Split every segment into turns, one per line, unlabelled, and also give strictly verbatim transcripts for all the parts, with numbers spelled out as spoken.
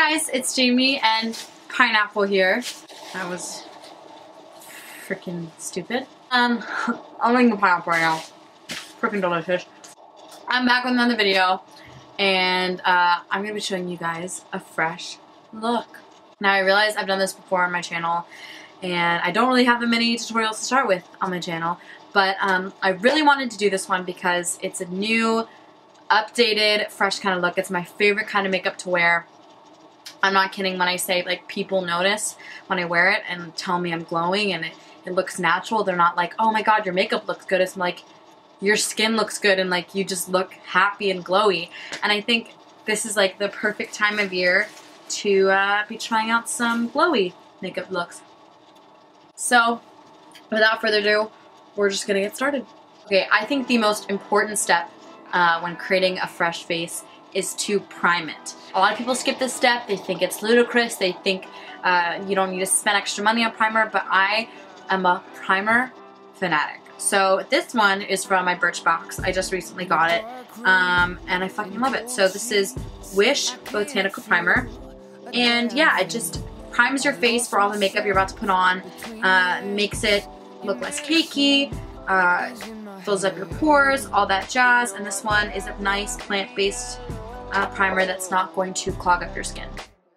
guys, it's Jamie and Pineapple here. That was freaking stupid. Um, I'm eating the pineapple right now. Freaking delicious. I'm back with another video, and uh, I'm gonna be showing you guys a fresh look. Now I realize I've done this before on my channel, and I don't really have that many tutorials to start with on my channel, but um, I really wanted to do this one because it's a new, updated, fresh kind of look. It's my favorite kind of makeup to wear. I'm not kidding when I say like people notice when I wear it and tell me I'm glowing and it, it looks natural. They're not like, oh my god, your makeup looks good. It's like, your skin looks good and like you just look happy and glowy. And I think this is like the perfect time of year to uh, be trying out some glowy makeup looks. So without further ado, we're just gonna get started. Okay, I think the most important step uh, when creating a fresh face is to prime it. A lot of people skip this step. They think it's ludicrous. They think uh, you don't need to spend extra money on primer, but I am a primer fanatic. So this one is from my Birchbox. I just recently got it, um, and I fucking love it. So this is Wish Botanical Primer, and yeah, it just primes your face for all the makeup you're about to put on, uh, makes it look less cakey, uh, fills up your pores, all that jazz, and this one is a nice plant-based uh, primer that's not going to clog up your skin.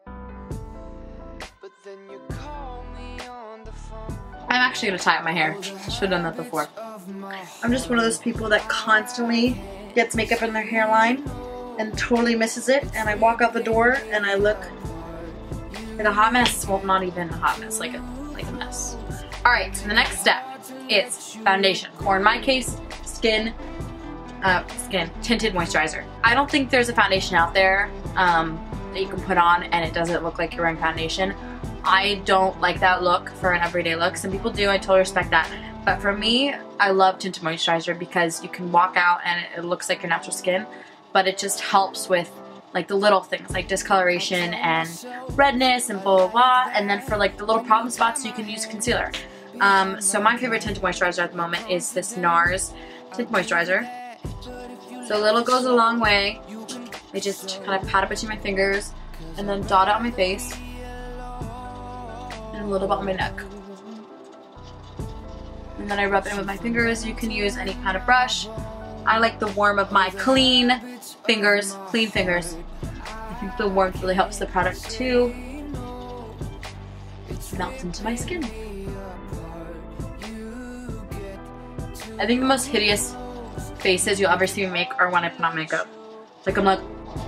I'm actually going to tie up my hair. Should have done that before. I'm just one of those people that constantly gets makeup in their hairline and totally misses it, and I walk out the door and I look like a hot mess. Well, not even a hot mess, like a, like a mess. Alright, so the next step is foundation, or in my case, skin, uh, skin tinted moisturizer. I don't think there's a foundation out there um, that you can put on and it doesn't look like you're wearing foundation. I don't like that look for an everyday look. Some people do, I totally respect that. But for me, I love tinted moisturizer because you can walk out and it, it looks like your natural skin, but it just helps with like the little things like discoloration and redness and blah blah blah. And then for like the little problem spots, you can use concealer. Um, so my favorite tinted moisturizer at the moment is this NARS tinted moisturizer. So a little goes a long way. I just kind of pat it between my fingers and then dot it on my face and a little bit on my neck. And then I rub it in with my fingers. You can use any kind of brush. I like the warmth of my clean fingers, clean fingers. I think the warmth really helps the product too. Melt into my skin. I think the most hideous faces you'll ever see me make are when I put on makeup. Like I'm like,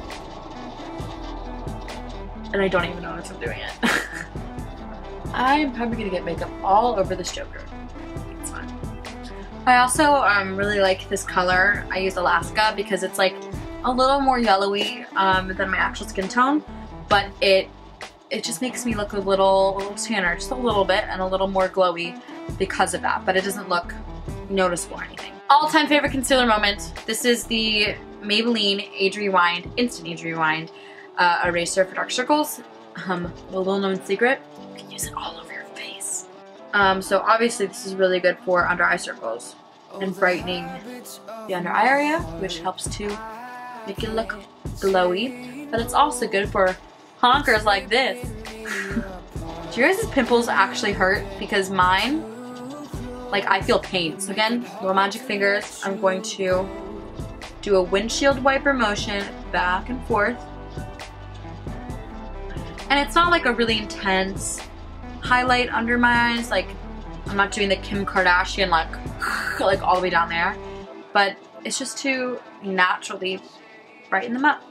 and I don't even notice I'm doing it. I'm probably gonna get makeup all over this Joker. It's fine. I also um, really like this color. I use Alaska because it's like a little more yellowy um, than my actual skin tone, but it it just makes me look a little, a little tanner, just a little bit, and a little more glowy because of that. But it doesn't look noticeable or anything. All-time favorite concealer moment. This is the Maybelline Age Rewind Instant Age Rewind uh, eraser for dark circles. Um, a little-known secret: you can use it all over your face. Um, so obviously this is really good for under eye circles and brightening the under eye area, which helps to make it look glowy. But it's also good for honkers like this. Do your guys' pimples actually hurt? Because mine, like, I feel pain. So again, little magic fingers. I'm going to do a windshield wiper motion back and forth. And it's not like a really intense highlight under my eyes. Like, I'm not doing the Kim Kardashian, like, like all the way down there. But it's just to naturally brighten them up.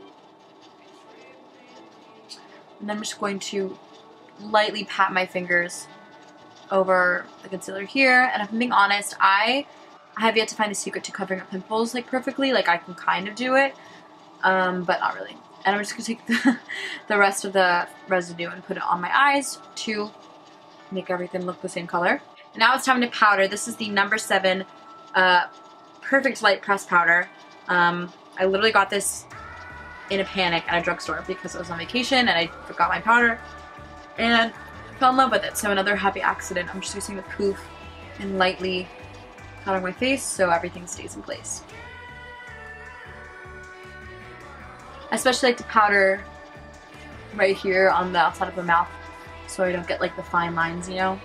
And then I'm just going to lightly pat my fingers over the concealer here. And if I'm being honest, I have yet to find a secret to covering up pimples like perfectly. Like I can kind of do it, um, but not really. And I'm just gonna take the, the rest of the residue and put it on my eyes to make everything look the same color. And now it's time to powder. This is the number seven uh, Perfect Light Press Powder. Um, I literally got this in a panic at a drugstore because I was on vacation and I forgot my powder and fell in love with it. So another happy accident. I'm just using the poof and lightly powdering my face so everything stays in place. I especially like to powder right here on the outside of the mouth so I don't get like the fine lines, you know.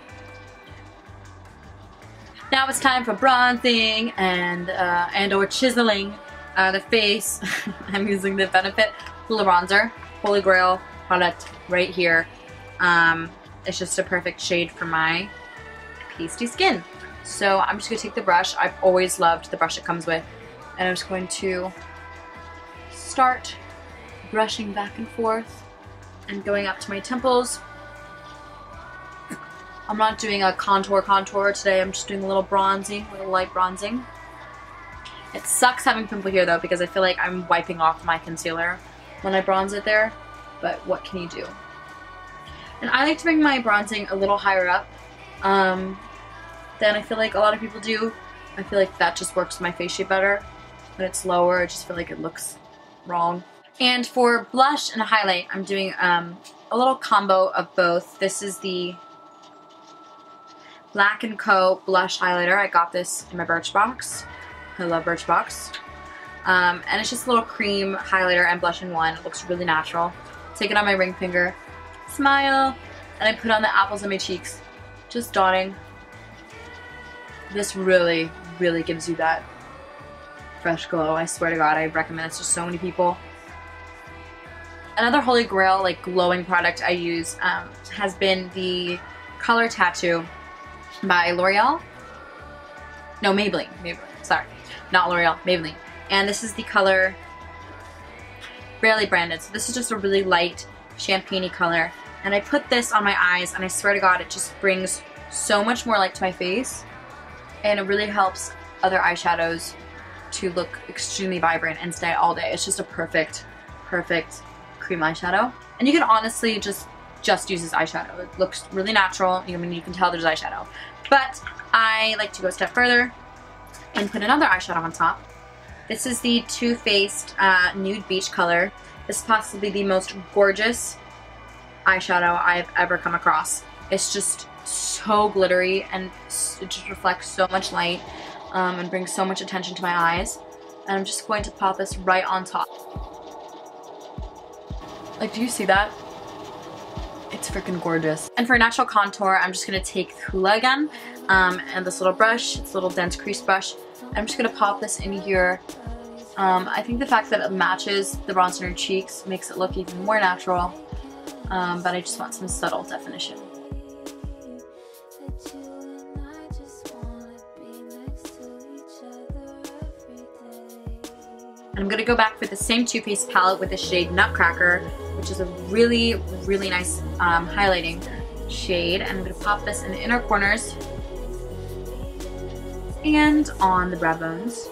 Now it's time for bronzing and uh, and or chiseling uh, the face. I'm using the Benefit Hoola Bronzer, Holy Grail product right here. Um, it's just a perfect shade for my pasty skin. So I'm just going to take the brush. I've always loved the brush it comes with. And I'm just going to start brushing back and forth and going up to my temples. I'm not doing a contour contour today. I'm just doing a little bronzing, a little light bronzing. It sucks having pimple here though because I feel like I'm wiping off my concealer when I bronze it there. But what can you do? And I like to bring my bronzing a little higher up. Um, than I feel like a lot of people do. I feel like that just works my face shape better. When it's lower, I just feel like it looks wrong. And for blush and highlight, I'm doing um, a little combo of both. This is the Black and Co. blush highlighter. I got this in my Birchbox. I love Birchbox. Um, and it's just a little cream highlighter and blush in one. It looks really natural. Take it on my ring finger, smile, and I put on the apples on my cheeks. Just dotting. This really, really gives you that fresh glow. I swear to God, I recommend this to so many people. Another holy grail, like glowing product I use um, has been the Color Tattoo by L'Oreal. No, Maybelline. Maybelline. Sorry, not L'Oreal. Maybelline. And this is the color Barely Branded. So this is just a really light champagne-y color. And I put this on my eyes, and I swear to God, it just brings so much more light to my face. And it really helps other eyeshadows to look extremely vibrant and stay all day. It's just a perfect, perfect cream eyeshadow. And you can honestly just, just use this eyeshadow. It looks really natural. I mean, you can tell there's eyeshadow. But I like to go a step further and put another eyeshadow on top. This is the Too Faced uh, Nude Beach color. This is possibly the most gorgeous eyeshadow I've ever come across. It's just so glittery and it just reflects so much light um, and brings so much attention to my eyes. And I'm just going to pop this right on top. Like, do you see that? It's freaking gorgeous. And for natural contour, I'm just going to take Hoola again um, and this little brush, it's a little dense crease brush. I'm just going to pop this in here. Um, I think the fact that it matches the bronzer in your cheeks makes it look even more natural. Um, but I just want some subtle definition. And I'm going to go back with the same Too Faced palette with the shade Nutcracker, which is a really, really nice um, highlighting shade. And I'm going to pop this in the inner corners and on the brow bones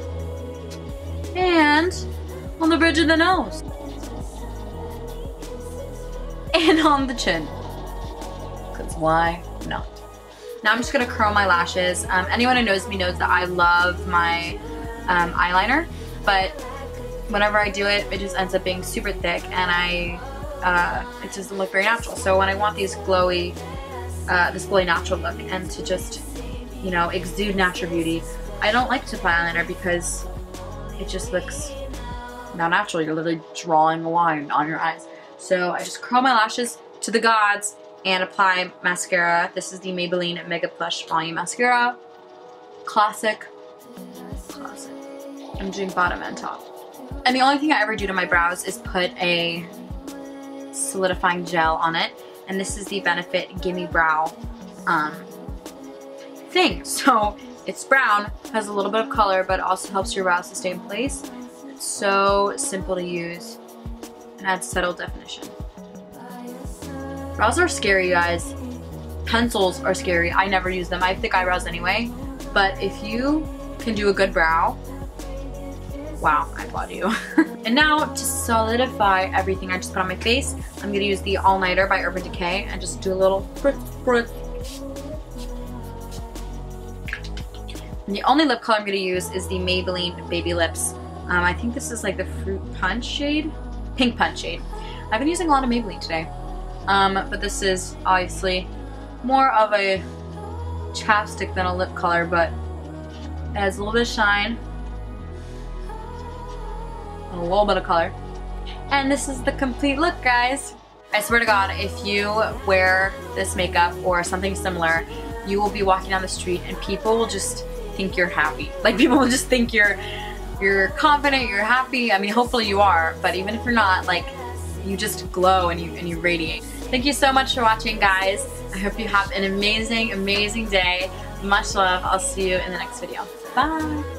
and on the bridge of the nose and on the chin. Because why not? Now I'm just going to curl my lashes. Um, anyone who knows me knows that I love my um, eyeliner. But whenever I do it, it just ends up being super thick and I, uh, it doesn't look very natural. So when I want these glowy, uh, this glowy natural look and to just, you know, exude natural beauty, I don't like to apply eyeliner because it just looks not natural. You're literally drawing a line on your eyes. So I just curl my lashes to the gods and apply mascara. This is the Maybelline Mega Plush Volume Mascara. Classic. Classic. I'm doing bottom and top. And the only thing I ever do to my brows is put a solidifying gel on it. And this is the Benefit Gimme Brow um, thing. So it's brown, has a little bit of color, but also helps your brows to stay in place. It's so simple to use and adds subtle definition. Brows are scary, you guys. Pencils are scary. I never use them. I have thick eyebrows anyway. But if you can do a good brow, wow, I applaud you. And now to solidify everything I just put on my face, I'm going to use the All Nighter by Urban Decay and just do a little spritz, spritz. And the only lip color I'm going to use is the Maybelline Baby Lips. Um, I think this is like the Fruit Punch shade? Pink Punch shade. I've been using a lot of Maybelline today. Um, but this is obviously more of a chapstick than a lip color, but it has a little bit of shine. A little bit of color. And this is the complete look, guys. I swear to God, if you wear this makeup or something similar, you will be walking down the street and people will just think you're happy. Like, people will just think you're you're confident, you're happy. I mean, hopefully you are, but even if you're not, like, you just glow and you and you radiate. Thank you so much for watching, guys. I hope you have an amazing, amazing day. Much love. I'll see you in the next video. Bye.